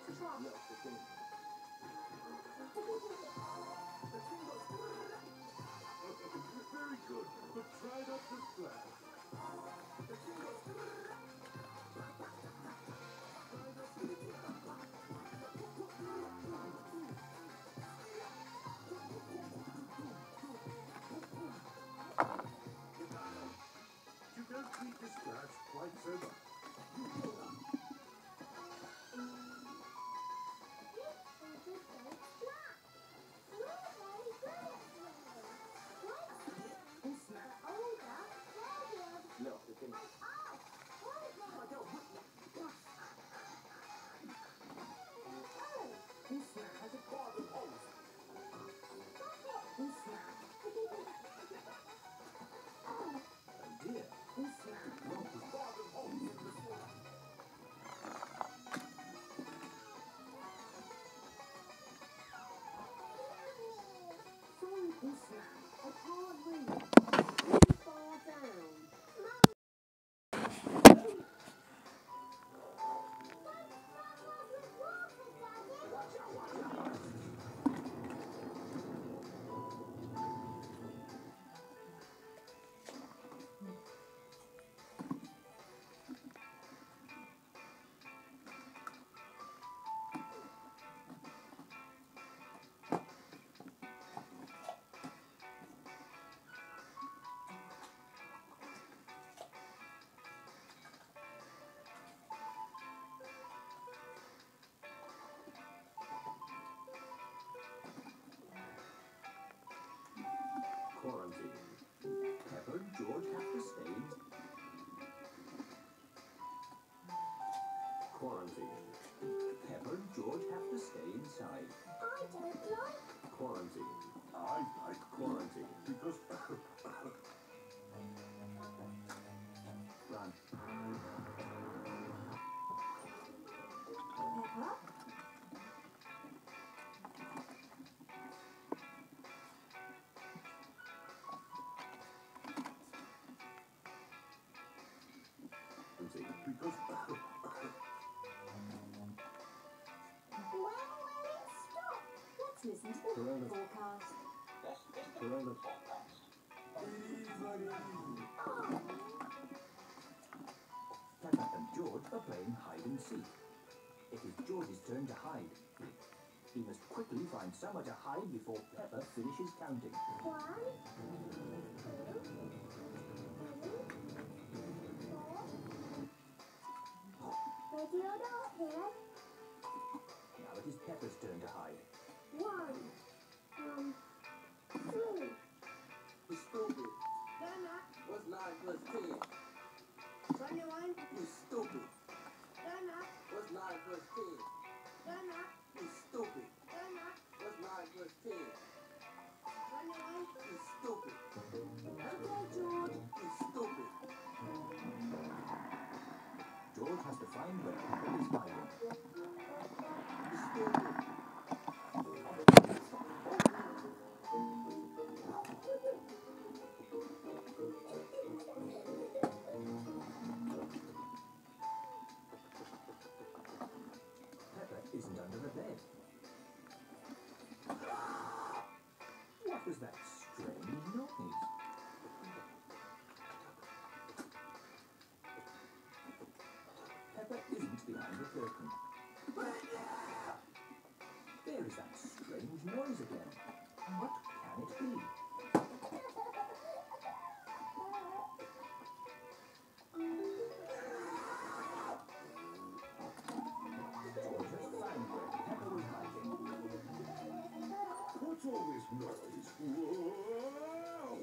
Very good, but try not to splash. You don't need to splash quite so much. Quarantine. Peppa and George have to stay. Quarantine. Peppa and George have to stay inside. I don't like Quarantine. I like quarantine because... Run. Peppa. Because... Well, stop. Let's listen to the Corona. forecast. Corona. Peppa and George are playing hide and seek. It is George's turn to hide. He must quickly find somewhere to hide before Peppa finishes counting. 1, 2, 3, 4. Theodore here. Now it is Peppa's turn to hide. 1, 2. You stupid. Dana. What's 9 plus 10? 21. You stupid. Dana. What's 9 plus 10? Dana. You stupid. Dana. What's 9 plus 10? 21. You stupid. Okay, George. You stupid. George has to find where Peppa is hiding. You stupid. Peppa isn't under the bed. What was that strange noise? Peppa isn't behind the curtain. There is that strange noise again. What can it be? George has found where Peppa was hiding. What's all this noise? Whoa!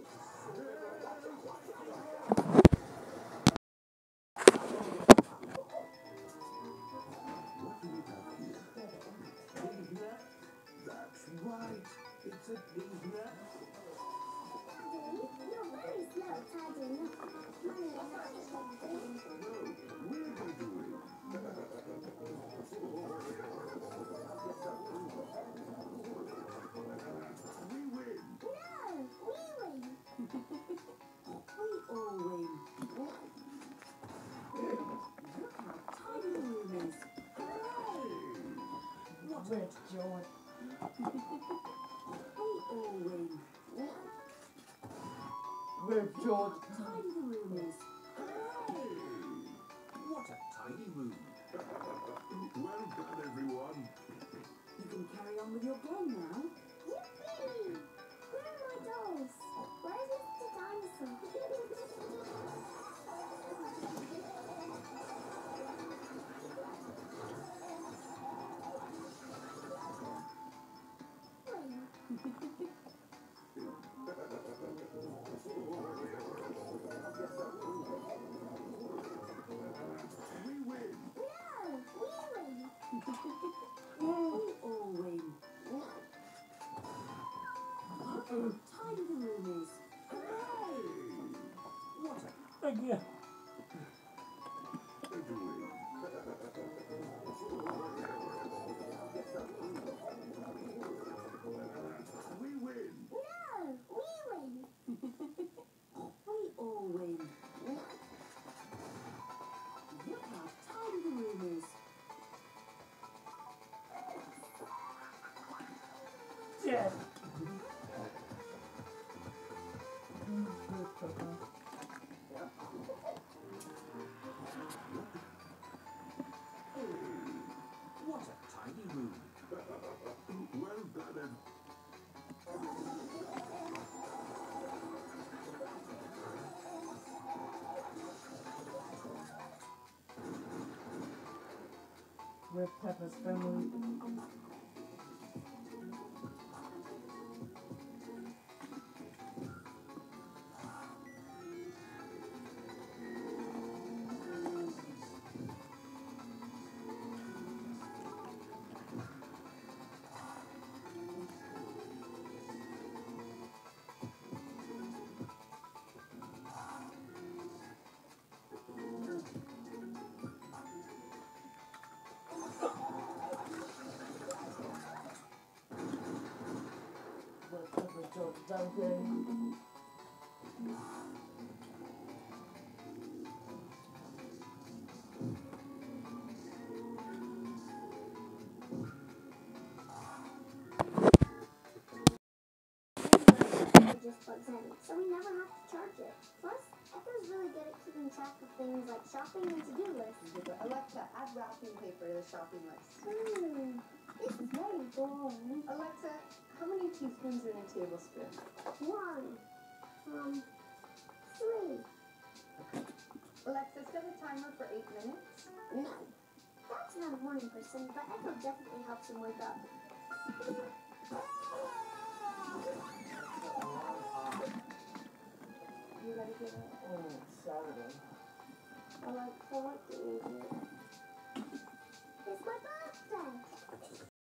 What do we have here? Big nut? That's right. It's a big nut. Daddy, you're very slow tidying up. Mummy and I No, we're going to do it. We win. No, we win. We all win. Look how tidy the room is. Hooray! Rich George. We all win. Rich George. Tidy the room is. Hooray! What a tidy room. Well done, everyone. You can carry on with your game now. Yippee! Where are my dolls? Where's Mr. Dinosaur? We win. No, we win. We all win. Tidy the room is. Hooray! What a Thank you. We win. No, we win. We all win. Look how tidy the room is. Yes. what a tidy room. Well done, With Peppa's family. With Peppa George Duncan. Just plugs in, so we never have to charge it. Plus, Echo's really good at keeping track of things like shopping and to-do lists. Alexa, add wrapping paper to the shopping list. This is very boring. Alexa, how many teaspoons are in a tablespoon? 1, 3. Alexa, set a timer for 8 minutes. No. That's not a morning person, but Echo definitely helps him wake up. You ready to get it? Saturday. I like 4 to eat it. It's my birthday.